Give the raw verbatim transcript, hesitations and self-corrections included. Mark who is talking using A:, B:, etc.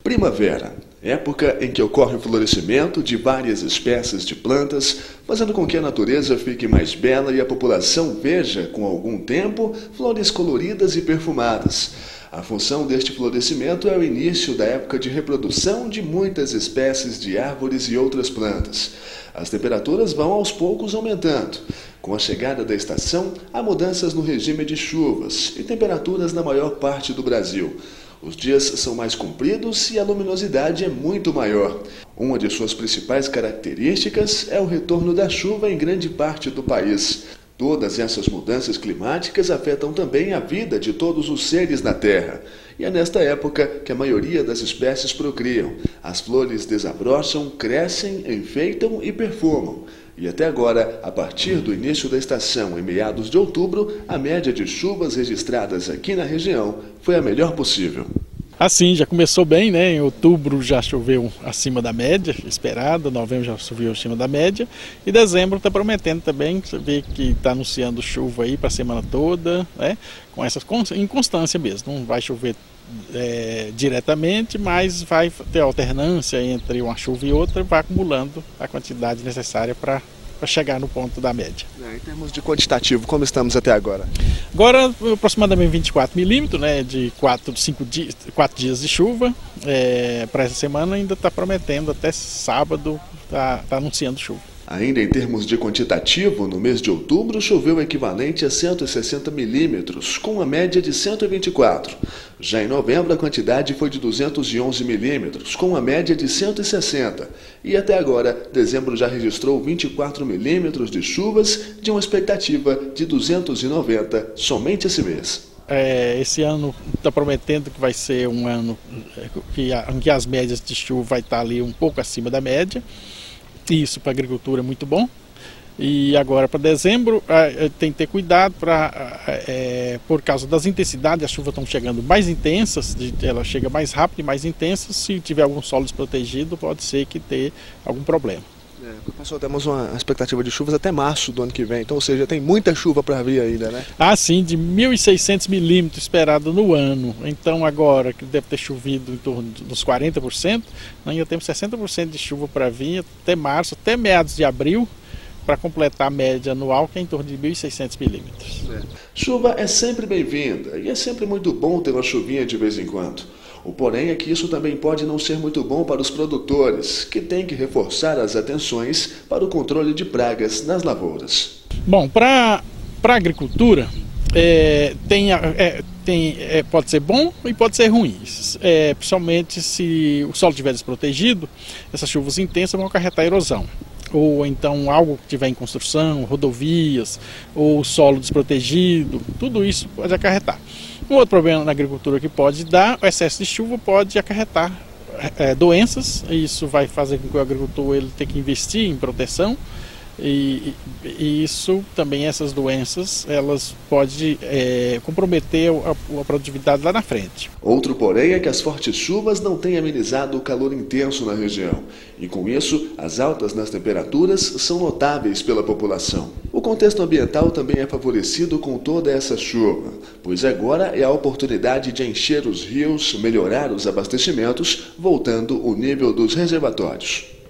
A: Primavera, época em que ocorre o florescimento de várias espécies de plantas, fazendo com que a natureza fique mais bela e a população veja, com algum tempo, flores coloridas e perfumadas. A função deste florescimento é o início da época de reprodução de muitas espécies de árvores e outras plantas. As temperaturas vão aos poucos aumentando. Com a chegada da estação, há mudanças no regime de chuvas e temperaturas na maior parte do Brasil. Os dias são mais compridos e a luminosidade é muito maior. Uma de suas principais características é o retorno da chuva em grande parte do país. Todas essas mudanças climáticas afetam também a vida de todos os seres na Terra. E é nesta época que a maioria das espécies procriam. As flores desabrocham, crescem, enfeitam e perfumam. E até agora, a partir do início da estação, em meados de outubro, a média de chuvas registradas aqui na região foi a melhor possível.
B: Assim, já começou bem, né? Em outubro já choveu acima da média esperada, novembro já choveu acima da média, e dezembro está prometendo também, você vê que está anunciando chuva aí para a semana toda, né? Com essa inconstância mesmo, não vai chover é, diretamente, mas vai ter alternância entre uma chuva e outra, vai acumulando a quantidade necessária para para chegar no ponto da média.
C: É, em termos de quantitativo, como estamos até agora?
B: Agora, aproximadamente vinte e quatro milímetros, né, de quatro, cinco dias, quatro dias de chuva. É, para essa semana ainda está prometendo, até sábado está tá anunciando chuva.
A: Ainda em termos de quantitativo, no mês de outubro choveu o equivalente a cento e sessenta milímetros, com uma média de cento e vinte e quatro. Já em novembro a quantidade foi de duzentos e onze milímetros, com uma média de cento e sessenta. E até agora, dezembro já registrou vinte e quatro milímetros de chuvas, de uma expectativa de duzentos e noventa somente esse mês.
B: É, esse ano está prometendo que vai ser um ano que, em que as médias de chuva vai estar ali um pouco acima da média. Isso para a agricultura é muito bom. E agora para dezembro tem que ter cuidado para, é, por causa das intensidades, as chuvas estão chegando mais intensas, ela chega mais rápido e mais intensa. Se tiver algum solo desprotegido, pode ser que tenha algum problema.
C: É, professor, temos uma expectativa de chuvas até março do ano que vem, então, ou seja, tem muita chuva para vir ainda, né?
B: Ah, sim, de mil e seiscentos milímetros esperado no ano. Então, agora que deve ter chovido em torno dos quarenta por cento, ainda temos sessenta por cento de chuva para vir até março, até meados de abril, para completar a média anual, que é em torno de mil e seiscentos milímetros.
A: É. Chuva é sempre bem-vinda e é sempre muito bom ter uma chuvinha de vez em quando. O porém é que isso também pode não ser muito bom para os produtores, que têm que reforçar as atenções para o controle de pragas nas lavouras.
B: Bom, para a agricultura, é, tem, é, tem, é, pode ser bom e pode ser ruim. É, principalmente se o solo estiver desprotegido, essas chuvas intensas vão acarretar erosão. Ou então algo que estiver em construção, rodovias, ou solo desprotegido, tudo isso pode acarretar. Um outro problema na agricultura que pode dar, o excesso de chuva pode acarretar é, doenças, e isso vai fazer com que o agricultor ele tenha que investir em proteção, e, e isso também, essas doenças, elas podem é, comprometer a, a produtividade lá na frente.
A: Outro porém é que as fortes chuvas não têm amenizado o calor intenso na região, e com isso as altas nas temperaturas são notáveis pela população. O contexto ambiental também é favorecido com toda essa chuva, pois agora é a oportunidade de encher os rios, melhorar os abastecimentos, voltando o nível dos reservatórios.